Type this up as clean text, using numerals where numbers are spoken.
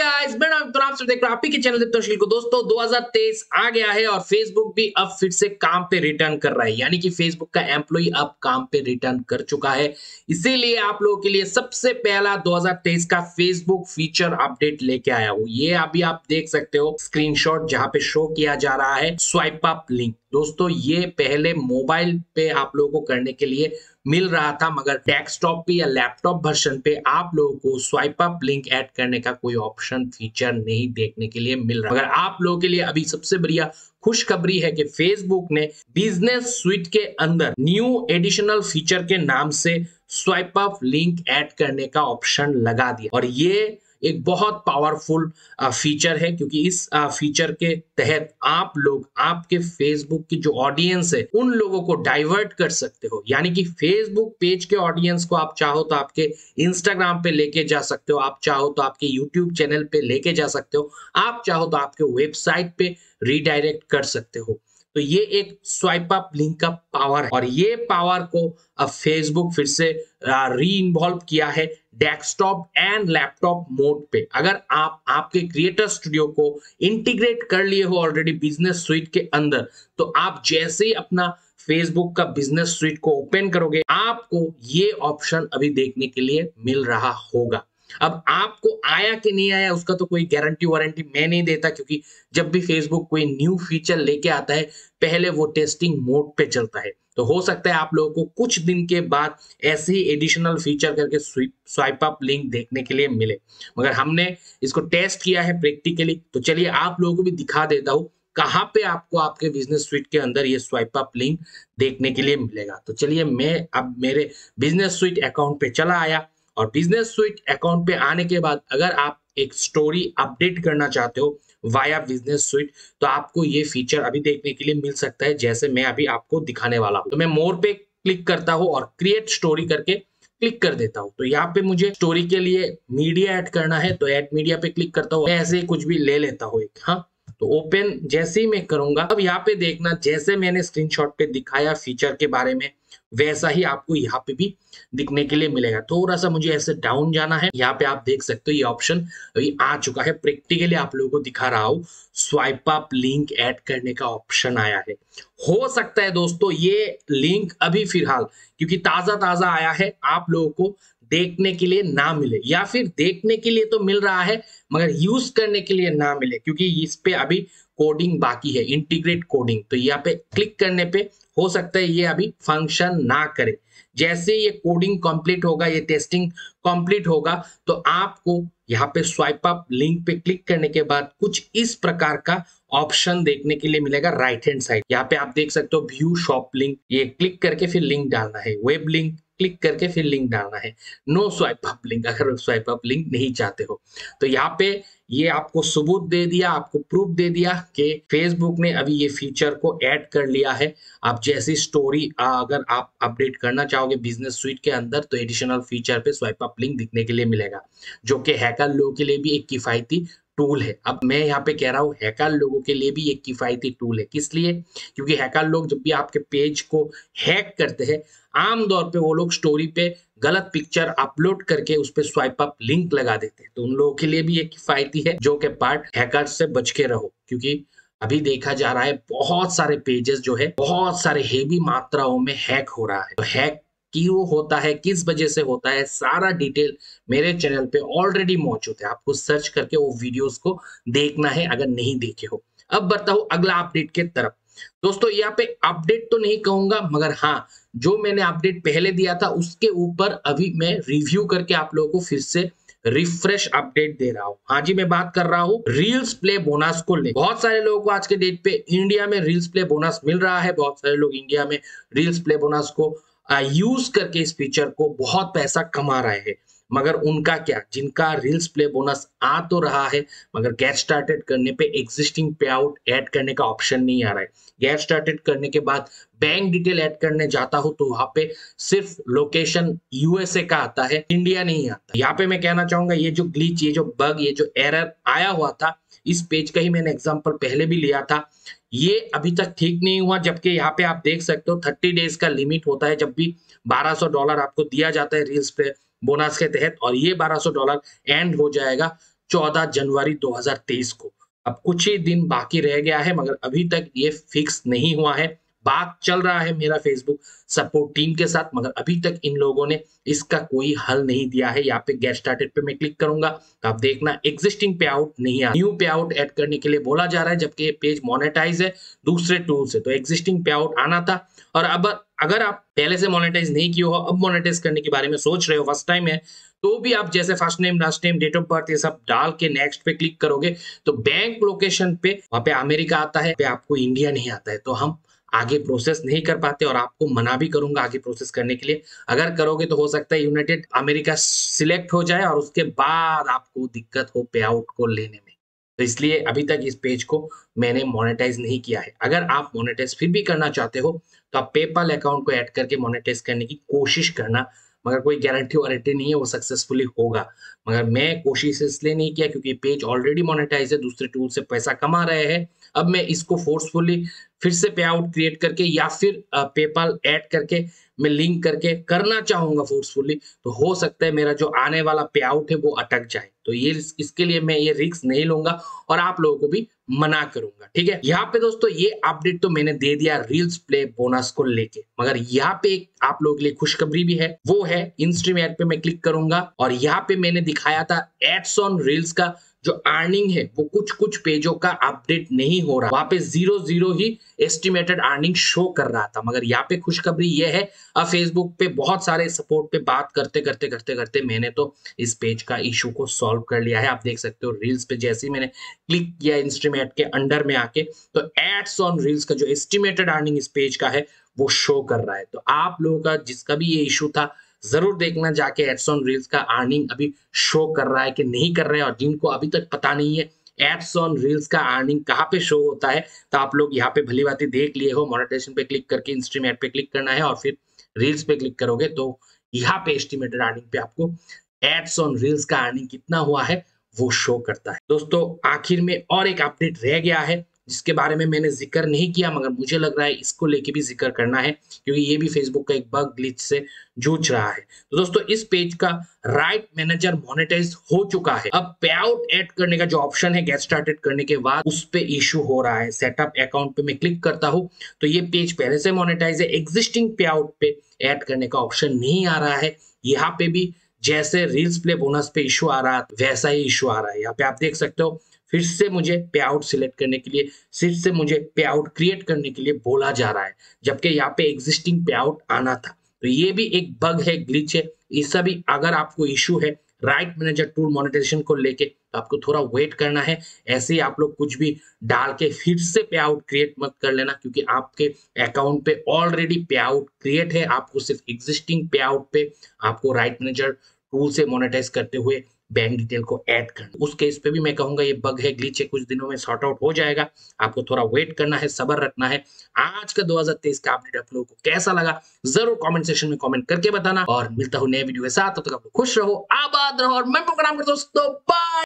Guys, मैं नाम तो आप सब देख रहे हो आप ही के चैनल दीप्तोशील को। दोस्तों 2023 आ गया है और फेसबुक भी अब फिर से काम पे रिटर्न कर रहा है, यानी कि फेसबुक का एम्प्लॉय अब काम पे रिटर्न कर चुका है। इसीलिए आप लोगों के लिए सबसे पहला 2023 का फेसबुक फीचर अपडेट लेके आया हूँ। ये अभी आप देख सकते हो स्क्रीनशॉट जहां पे शो किया जा रहा है स्वाइप अप लिंक। दोस्तों ये पहले मोबाइल पे आप लोगों को करने के लिए मिल रहा था, मगर डेस्कटॉप पे या लैपटॉप वर्जन पे आप लोगों को स्वाइप अप लिंक ऐड करने का कोई ऑप्शन फीचर नहीं देखने के लिए मिल रहा। मगर आप लोगों के लिए अभी सबसे बढ़िया खुशखबरी है कि फेसबुक ने बिजनेस स्वीट के अंदर न्यू एडिशनल फीचर के नाम से स्वाइप अप लिंक ऐड करने का ऑप्शन लगा दिया। और ये एक बहुत पावरफुल फीचर है, क्योंकि इस फीचर के तहत आप लोग आपके फेसबुक की जो ऑडियंस है उन लोगों को डाइवर्ट कर सकते हो। यानी कि फेसबुक पेज के ऑडियंस को आप चाहो तो आपके इंस्टाग्राम पे लेके जा सकते हो, आप चाहो तो आपके यूट्यूब चैनल पे लेके जा सकते हो, आप चाहो तो आपके वेबसाइट पे रीडायरेक्ट कर सकते हो। तो ये एक स्वाइप अप लिंक का पावर है और ये पावर को अब फेसबुक फिर से री इन्वॉल्व किया है डेस्कटॉप एंड लैपटॉप मोड पे। अगर आप आपके क्रिएटर स्टूडियो को इंटीग्रेट कर लिए हो ऑलरेडी बिजनेस स्वीट के अंदर, तो आप जैसे ही अपना फेसबुक का बिजनेस स्वीट को ओपन करोगे आपको ये ऑप्शन अभी देखने के लिए मिल रहा होगा। अब आपको आया कि नहीं आया उसका तो कोई गारंटी वारंटी मैं नहीं देता, क्योंकि जब भी फेसबुक कोई न्यू फीचर लेके आता है पहले वो टेस्टिंग मोड पे चलता है। तो हो सकता है आप लोगों को कुछ दिन के बाद ऐसे ही एडिशनल फीचर करके स्वाइप अप लिंक देखने के लिए मिले, मगर हमने इसको टेस्ट किया है प्रैक्टिकली। तो चलिए आप लोगों को भी दिखा देता हूँ कहाँ पे आपको आपके बिजनेस स्वीट के अंदर ये स्वाइप अप लिंक देखने के लिए मिलेगा। तो चलिए मैं अब मेरे बिजनेस स्वीट अकाउंट पे चला आया और बिजनेस स्वीट अकाउंट पे आने के बाद अगर आप एक स्टोरी अपडेट करना चाहते हो वाया बिजनेस स्वीट, तो आपको ये फीचर अभी देखने के लिए मिल सकता है, जैसे मैं अभी आपको दिखाने वाला हूं। तो मैं मोर पे क्लिक करता हूं और क्रिएट स्टोरी करके क्लिक कर देता हूं। तो यहाँ पे मुझे स्टोरी के लिए मीडिया ऐड करना है, तो ऐड मीडिया पे क्लिक करता हूँ। ऐसे ही कुछ भी ले लेता हूँ एक। हाँ, तो ओपन जैसे ही मैं करूंगा, अब यहाँ पे देखना जैसे मैंने स्क्रीनशॉट पे दिखाया फीचर के बारे में वैसा ही आपको यहाँ पे भी दिखने के लिए मिलेगा। थोड़ा सा मुझे ऐसे डाउन जाना है। यहाँ पे आप देख सकते हो ये ऑप्शन अभी आ चुका है। प्रैक्टिकली आप लोगों को दिखा रहा हूँ स्वाइप अप लिंक ऐड करने का ऑप्शन आया है। हो सकता है दोस्तों ये लिंक अभी फिलहाल क्योंकि ताजा ताजा आया है आप लोगों को देखने के लिए ना मिले, या फिर देखने के लिए तो मिल रहा है मगर यूज करने के लिए ना मिले, क्योंकि इस पे अभी कोडिंग बाकी है, इंटीग्रेट कोडिंग। तो यहाँ पे क्लिक करने पे हो सकता है ये अभी फंक्शन ना करे। जैसे ये कोडिंग कंप्लीट होगा, ये टेस्टिंग कंप्लीट होगा, तो आपको यहाँ पे स्वाइप अप लिंक पे क्लिक करने के बाद कुछ इस प्रकार का ऑप्शन देखने के लिए मिलेगा राइट हैंड साइड। यहाँ पे आप देख सकते हो व्यू शॉप लिंक, ये क्लिक करके फिर लिंक डालना है, वेब लिंक क्लिक करके फिर लिंक डालना है, नो स्वाइप अप लिंक अगर स्वाइप अप लिंक नहीं चाहते हो। तो यहाँ पे ये आपको सबूत दे दिया, आपको प्रूफ दे दिया कि फेसबुक ने अभी ये फीचर को ऐड कर लिया है। आप जैसी स्टोरी अगर आप अपडेट करना चाहोगे बिजनेस स्वीट के अंदर, तो एडिशनल फीचर पे स्वाइप अप लिंक दिखने के लिए मिलेगा, जो कि हैकर लोगों के लिए भी एक किफायती टूल है। अब मैं यहाँ पे कह रहा हूँ हैकर लोगों के लिए भी एक किफायती टूल है। किस लिए? क्योंकि हैकर लोग जब भी आपके पेज को हैक करते हैं आमतौर पे वो लोग स्टोरी पे गलत पिक्चर अपलोड करके उस पे स्वाइप अप लिंक लगा देते हैं। तो उन लोगों के लिए भी एक किफायती है, जो कि पार्ट हैकर से बच के रहो, क्योंकि अभी देखा जा रहा है बहुत सारे पेजेस जो है बहुत सारे हेवी मात्राओं में हैक हो रहा है। तो हैक क्यों होता है, किस वजह से होता है, सारा डिटेल मेरे चैनल पे ऑलरेडी मौजूद है। आपको सर्च करके वो वीडियोस को देखना है अगर नहीं देखे हो। अब बताओ अगला अपडेट के तरफ। दोस्तों यहाँ पे अपडेट तो नहीं कहूंगा, मगर हाँ जो मैंने अपडेट पहले दिया था उसके ऊपर अभी मैं रिव्यू करके आप लोगों को फिर से रिफ्रेश अपडेट दे रहा हूँ। हाँ जी, मैं बात कर रहा हूँ रील्स प्ले बोनस को लेकर। बहुत सारे लोगों को आज के डेट पे इंडिया में रील्स प्ले बोनस मिल रहा है। बहुत सारे लोग इंडिया में रील्स प्ले बोनस को यूज करके इस फीचर को बहुत पैसा कमा रहे हैं। मगर उनका क्या, जिनका रील्स प्ले बोनस आ तो रहा है मगर गेट स्टार्टेड करने पे एग्जिस्टिंग पे आउट ऐड करने का ऑप्शन नहीं आ रहा है। गेट स्टार्टेड करने के बाद बैंक डिटेल ऐड करने जाता हूं तो वहां पे सिर्फ लोकेशन यूएसए का आता है, इंडिया नहीं आता। यहाँ पे मैं कहना चाहूंगा ये जो ग्लिच, ये जो बग, ये जो एरर आया हुआ था, इस पेज का ही मैंने एग्जांपल पहले भी लिया था, ये अभी तक ठीक नहीं हुआ। जबकि यहाँ पे आप देख सकते हो 30 डेज का लिमिट होता है जब भी $1200 आपको दिया जाता है रील्स पे बोनस के तहत, और ये $1200 एंड हो जाएगा 14 जनवरी 2023 को। अब कुछ ही दिन बाकी रह गया है मगर अभी तक ये फिक्स नहीं हुआ है। बात चल रहा है मेरा फेसबुक सपोर्ट टीम के साथ मगर अभी तक इन लोगों ने इसका कोई हल नहीं दिया है। यहाँ पे गेट स्टार्टेड पे मैं क्लिक करूंगा तो आप देखना एग्जिस्टिंग पे आउट नहीं आ, न्यू पे आउट ऐड करने के लिए बोला जा रहा है जबकि ये पेज मोनेटाइज है दूसरे टूल से, तो एग्जिस्टिंग पे आउट आना था। और अब अगर आप पहले से मोनेटाइज नहीं किए हो, अब मोनेटाइज करने के बारे में सोच रहे हो, फर्स्ट टाइम है, तो भी आप जैसे first name last name date of birth ये सब डाल के नेक्स्ट पे क्लिक करोगे तो बैंक लोकेशन पे वहां पे अमेरिका आता है, पे आपको इंडिया नहीं आता है, तो हम आगे प्रोसेस नहीं कर पाते और आपको मना भी करूंगा आगे प्रोसेस करने के लिए। अगर करोगे तो हो सकता है यूनाइटेड अमेरिका सिलेक्ट हो जाए और उसके बाद आपको दिक्कत हो पे आउट को लेने में, तो इसलिए अभी तक इस पेज को मैंने मोनेटाइज नहीं किया है। अगर आप मोनेटाइज फिर भी करना चाहते हो तो आप पेपाल अकाउंट को ऐड करके मोनेटाइज करने की कोशिश करना, मगर कोई गारंटी वारंटी नहीं है वो सक्सेसफुली होगा। मगर मैं कोशिश इसलिए नहीं किया क्योंकि पेज ऑलरेडी मोनेटाइज है, दूसरे टूल से पैसा कमा रहे हैं। अब मैं इसको फोर्सफुली फिर से पे आउट क्रिएट करके या फिर पेपाल ऐड करके मैं लिंक करके करना चाहूंगा फोर्सफुली, तो हो सकता है मेरा जो आने वाला पे आउट है वो अटक जाए। तो ये इसके लिए मैं ये रिस्क नहीं लूंगा और आप लोगों को भी मना करूंगा, ठीक है। यहाँ पे दोस्तों ये अपडेट तो मैंने दे दिया रील्स प्ले बोनस को लेके, मगर यहाँ पे एक आप लोगों के लिए खुशखबरी भी है, वो है इनस्ट्रीम ऐड पे मैं क्लिक करूंगा और यहाँ पे मैंने दिखाया था एड्स ऑन रील्स का जो अर्निंग है वो कुछ कुछ पेजों का अपडेट नहीं हो रहा, वहां पे 0 ही एस्टिमेटेड अर्निंग शो कर रहा था। मगर यहाँ पे खुशखबरी ये है, अब फेसबुक पे बहुत सारे सपोर्ट पे बात करते करते करते करते मैंने तो इस पेज का इशू को सॉल्व कर लिया है। आप देख सकते हो रील्स पे जैसे ही मैंने क्लिक किया इंस्ट्रीम ऐड के अंडर में आके, तो एड्स ऑन रील्स का जो एस्टिमेटेड अर्निंग इस पेज का है वो शो कर रहा है। तो आप लोगों का जिसका भी ये इशू था जरूर देखना जाके एड्स ऑन रील्स का अर्निंग अभी शो कर रहा है कि नहीं कर रहा है, और जिनको अभी तक पता नहीं है एड्स ऑन रील्स का अर्निंग कहाँ पे शो होता है, तो आप लोग यहाँ पे भली बात देख लिए हो। मोनेटाइजेशन पे क्लिक करके इंस्ट्रीम ऐड पे क्लिक करना है और फिर रील्स पे क्लिक करोगे तो यहाँ पे एस्टिमेटेड अर्निंग पे आपको एड्स ऑन रील्स का अर्निंग कितना हुआ है वो शो करता है। दोस्तों आखिर में और एक अपडेट रह गया है जिसके बारे में मैंने जिक्र नहीं किया, मगर मुझे लग रहा है इसको लेके भी जिक्र करना है क्योंकि ये भी फेसबुक का एक बग ग्लिच से जूझ रहा है। तो दोस्तों इस पेज का राइट मैनेजर मोनेटाइज हो चुका है। अब पे आउट ऐड करने का जो ऑप्शन है गेट स्टार्टेड करने के बाद उस पे इशू हो रहा है। सेटअप अकाउंट पे मैं क्लिक करता हूं तो ये पेज पहले से मोनेटाइज है, एग्जिस्टिंग पे आउट पे ऐड करने का ऑप्शन नहीं आ रहा है। यहाँ पे भी जैसे रील्स प्ले बोनस पे इशू आ रहा है वैसा ही इशू आ रहा है। यहाँ पे आप देख सकते हो फिर से मुझे पे आउट सिलेक्ट करने के लिए, फिर से मुझे पे आउट क्रिएट करने के लिए बोला जा रहा है, जबकि यहाँ पे एग्जिस्टिंग पे आउट आना था। तो ये भी एक बग है, ग्लिच है। इसका भी अगर आपको इशू है राइट मैनेजर टूल मोनेटाइजेशन को लेके तो आपको थोड़ा वेट करना है। ऐसे ही आप लोग कुछ भी डाल के फिर से पे आउट क्रिएट मत कर लेना क्योंकि आपके अकाउंट पे ऑलरेडी पे आउट क्रिएट है। आपको सिर्फ एग्जिस्टिंग पे आउट पे आपको राइट मैनेजर टूल से मोनेटाइज करते हुए बैंक डिटेल को ऐड करना। उस केस पे भी मैं कहूंगा ये बग है, ग्लिच है, कुछ दिनों में सॉर्ट आउट हो जाएगा। आपको थोड़ा वेट करना है, सब्र रखना है। आज का 2023 का अपडेट आप लोगों को कैसा लगा जरूर कमेंट सेक्शन में कमेंट करके बताना और मिलता हूं नए वीडियो के साथ। तब तक आप खुश रहो, आबाद रहो और मैं प्रोग्राम करता हूं दोस्तों। बाय।